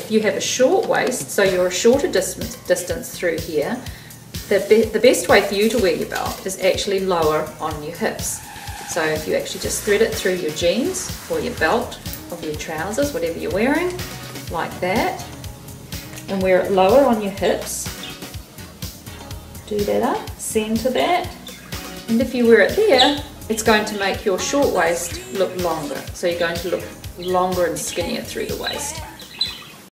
if you have a short waist, so you're a shorter distance through here, the best way for you to wear your belt is actually lower on your hips. So if you actually just thread it through your jeans or your belt or your trousers, whatever you're wearing, like that, and wear it lower on your hips. Do that up, center that, and if you wear it there, it's going to make your short waist look longer. So you're going to look longer and skinnier through the waist.